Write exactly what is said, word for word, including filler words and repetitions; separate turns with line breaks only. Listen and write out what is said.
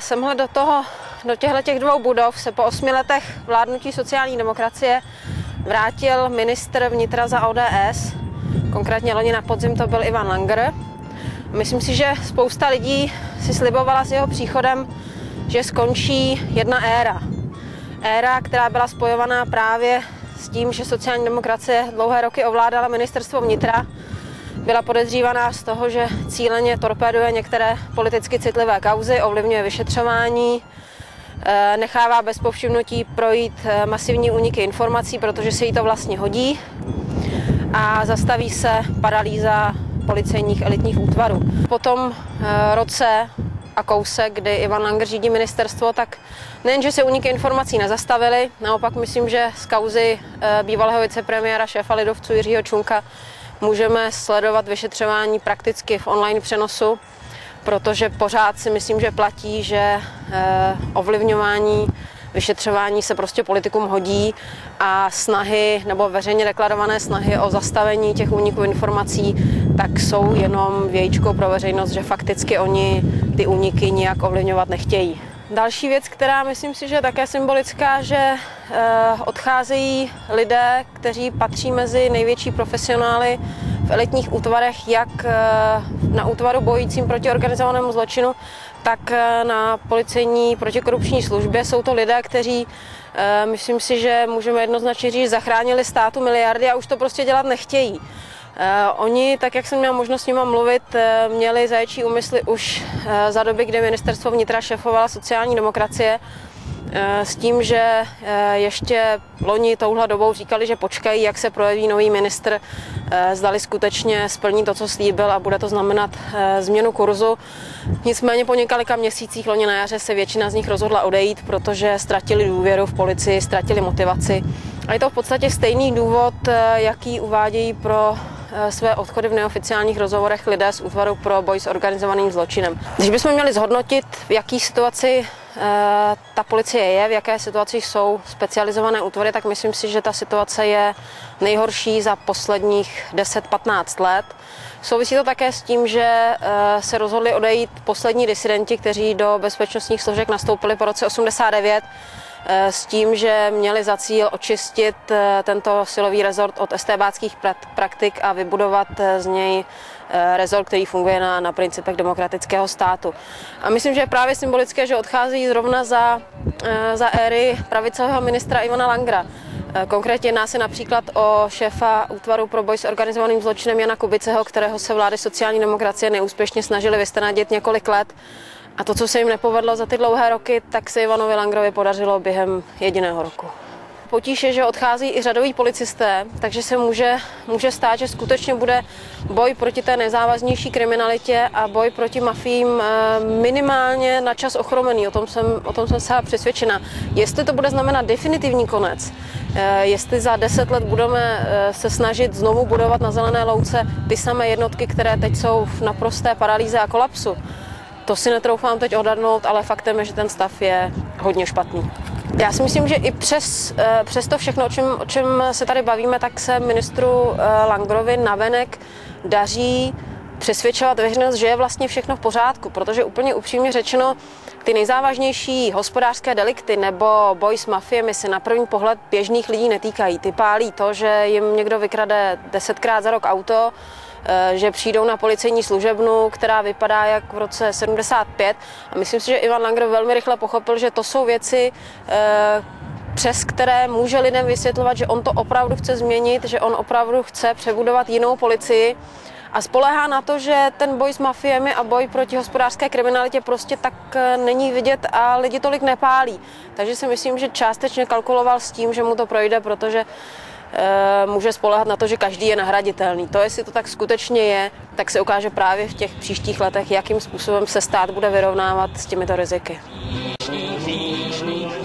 semhle do toho, do těchto těch dvou budov se po osmi letech vládnutí sociální demokracie vrátil ministr vnitra za O D S, konkrétně loni na podzim to byl Ivan Langer. Myslím si, že spousta lidí si slibovala s jeho příchodem, že skončí jedna éra. Éra, která byla spojovaná právě s tím, že sociální demokracie dlouhé roky ovládala ministerstvo vnitra, byla podezřívaná z toho, že cíleně torpéduje některé politicky citlivé kauzy, ovlivňuje vyšetřování, nechává bez povšimnutí projít masivní úniky informací, protože se jí to vlastně hodí, a zastaví se paralýza policejních elitních útvarů. Po tom roce a kousek, kdy Ivan Langer řídí ministerstvo, tak nejenže se úniky informací nezastavily, naopak myslím, že z kauzy bývalého vicepremiéra šéfa lidovců Jiřího Čunka můžeme sledovat vyšetřování prakticky v online přenosu, protože pořád si myslím, že platí, že ovlivňování vyšetřování se prostě politikům hodí a snahy nebo veřejně deklarované snahy o zastavení těch úniků informací tak jsou jenom vějíčkou pro veřejnost, že fakticky oni ty úniky nijak ovlivňovat nechtějí. Další věc, která myslím si, že je také symbolická, že odcházejí lidé, kteří patří mezi největší profesionály v elitních útvarech, jak na útvaru bojujícím proti organizovanému zločinu, tak na policejní protikorupční službě. Jsou to lidé, kteří, myslím si, že můžeme jednoznačně říct, zachránili státu miliardy a už to prostě dělat nechtějí. Oni, tak jak jsem měla možnost s nimi mluvit, měli zaječí úmysly už za doby, kdy ministerstvo vnitra šéfovala sociální demokracie, s tím, že ještě loni touhle dobou říkali, že počkají, jak se projeví nový ministr, zdali skutečně splní to, co slíbil, a bude to znamenat změnu kurzu. Nicméně po několika měsících loni na jaře se většina z nich rozhodla odejít, protože ztratili důvěru v policii, ztratili motivaci. A je to v podstatě stejný důvod, jaký uvádějí pro své odchody v neoficiálních rozhovorech lidé z útvaru pro boj s organizovaným zločinem. Když bychom měli zhodnotit, v jaké situaci ta policie je, v jaké situaci jsou specializované útvary, tak myslím si, že ta situace je nejhorší za posledních deset patnáct let. Souvisí to také s tím, že se rozhodli odejít poslední disidenti, kteří do bezpečnostních složek nastoupili po roce osmdesát devět, s tím, že měli za cíl očistit tento silový rezort od estébáckých praktik a vybudovat z něj rezort, který funguje na, na principech demokratického státu. A myslím, že je právě symbolické, že odchází zrovna za, za éry pravicového ministra Ivana Langera. Konkrétně jedná se například o šéfa útvaru pro boj s organizovaným zločinem Jana Kubiceho, kterého se vlády sociální demokracie neúspěšně snažily vystenadit několik let. A to, co se jim nepovedlo za ty dlouhé roky, tak se Ivanovi Langerovi podařilo během jediného roku. Potíž je, že odchází i řadoví policisté, takže se může, může stát, že skutečně bude boj proti té nejzávaznější kriminalitě a boj proti mafiím minimálně na čas ochromený. O tom jsem, o tom jsem se přesvědčena. Jestli to bude znamenat definitivní konec, jestli za deset let budeme se snažit znovu budovat na zelené louce ty samé jednotky, které teď jsou v naprosté paralýze a kolapsu, to si netroufám teď odhadnout, ale faktem je, že ten stav je hodně špatný. Já si myslím, že i přes, přes to všechno, o čem, o čem se tady bavíme, tak se ministru Langerovi navenek daří přesvědčovat veřejnost, že je vlastně všechno v pořádku, protože úplně upřímně řečeno, ty nejzávažnější hospodářské delikty nebo boj s mafiemi se na první pohled běžných lidí netýkají. Ty pálí to, že jim někdo vykrade desetkrát za rok auto, že přijdou na policejní služebnu, která vypadá jak v roce sedmdesát pět. A myslím si, že Ivan Langer velmi rychle pochopil, že to jsou věci, přes které může lidem vysvětlovat, že on to opravdu chce změnit, že on opravdu chce přebudovat jinou policii a spoléhá na to, že ten boj s mafiemi a boj proti hospodářské kriminalitě prostě tak není vidět a lidi tolik nepálí. Takže si myslím, že částečně kalkuloval s tím, že mu to projde, protože může spoléhat na to, že každý je nahraditelný. To, jestli to tak skutečně je, tak se ukáže právě v těch příštích letech, jakým způsobem se stát bude vyrovnávat s těmito riziky.